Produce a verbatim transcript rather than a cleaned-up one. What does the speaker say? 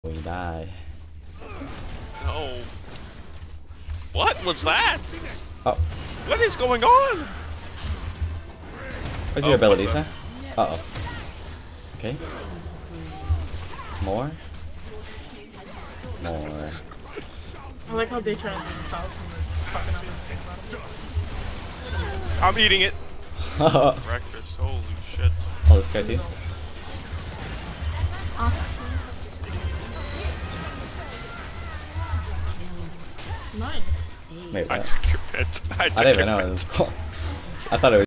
We die. No. What was that? Oh. What is going on? What's Oh, your abilities, okay. huh? Uh oh. Okay. More. More. I like how they try to do the south and we're talking on this thing about it. I'm eating it. Oh, Breakfast. Holy shit. this guy too. Nice. Wait, I what? took your pet. I, took I didn't even your know. It pet. was I thought it was.